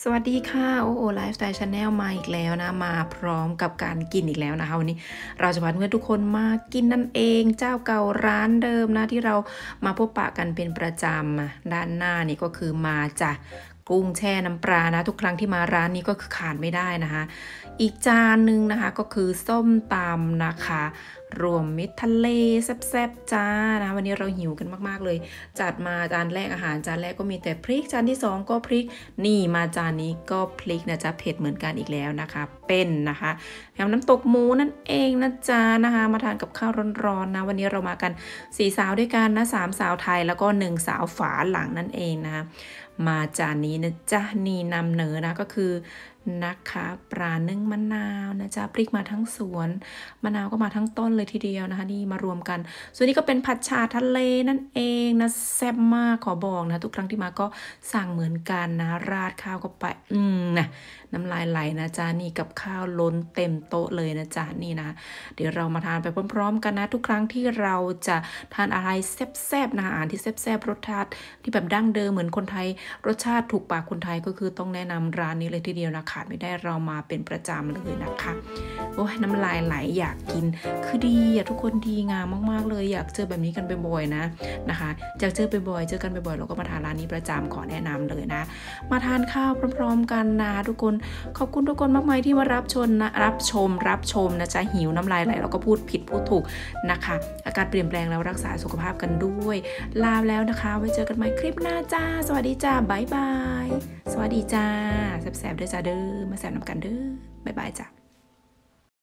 สวัสดีค่ะโอ้โอไลฟ์สไตล์ชาแนลมาอีกแล้วนะมาพร้อมกับการกินอีกแล้วนะคะวันนี้เราจะพาเพื่อนทุกคนมากินนั่นเองเจ้าเก่าร้านเดิมนะที่เรามาพบปะกันเป็นประจำด้านหน้านี่ก็คือมาจากกุ้งแช่น้ำปลานะทุกครั้งที่มาร้านนี้ก็คือขาดไม่ได้นะคะอีกจานหนึ่งนะคะก็คือส้มตำนะคะรวมมิตรทะเลแซ่บๆจ้านะวันนี้เราหิวกันมากๆเลยจัดมาจานแรกอาหารจานแรกก็มีแต่พริกจานที่2ก็พริกนี่มาจานนี้ก็พริกนะจ๊ะเผ็ดเหมือนกันอีกแล้วนะคะเป็นนะคะแถมน้ำตกหมูนั่นเองนะจ๊ะนะคะมาทานกับข้าวร้อนๆนะวันนี้เรามากัน4 สาวด้วยกันนะ3 สาวไทยแล้วก็1 สาวฝาหลังนั่นเองนะคะมาจานนี้นะจ๊ะนี่นำเหนอนะก็คือนะคะปลานึ่งมะนาวนะจ๊ะพริกมาทั้งสวนมะนาวก็มาทั้งต้นเลยทีเดียวนะคะนี่มารวมกันส่วนนี้ก็เป็นผัดฉ่าทะเลนั่นเองนะแซ่บมากขอบอกนะทุกครั้งที่มาก็สั่งเหมือนกันนะราดข้าวก็ไปนะน้ำลายไหลนะจ๊ะนี่กับข้าวล้นเต็มโต๊ะเลยนะจ๊ะนี่นะเดี๋ยวเรามาทานไปพร้อมๆกันนะทุกครั้งที่เราจะทานอะไรแซ่บๆนะอาหารที่แซ่บๆรสชาติที่แบบดั้งเดิมเหมือนคนไทยรสชาติถูกปากคนไทยก็คือต้องแนะนำร้านนี้เลยทีเดียวนะขาดไม่ได้เรามาเป็นประจำเลยนะคะโอ้ยน้ำลายไหลอยากกินคือดีอะทุกคนดีงามมากๆเลยอยากเจอแบบนี้กันบ่อยๆนะคะอยากเจอบ่อยๆเจอกันบ่อยๆเราก็มาทานร้านนี้ประจำขอแนะนำเลยนะมาทานข้าวพร้อมๆกันนะทุกคนขอบคุณทุกคนมากมายที่มารับชมนะจ๊ะหิวน้ำลายไหลเราก็พูดผิดพูดถูกนะคะอากาศเปลี่ยนแปลงแล้วรักษาสุขภาพกันด้วยลาแล้วนะคะไว้เจอกันใหม่คลิปหน้าจ้าสวัสดีจ้าบ๊ายบายสวัสดีจ้าแซ่บๆเด้อจ้าเด้อมาแซ่บน้ำกันเด้อบ๊ายบายจ้า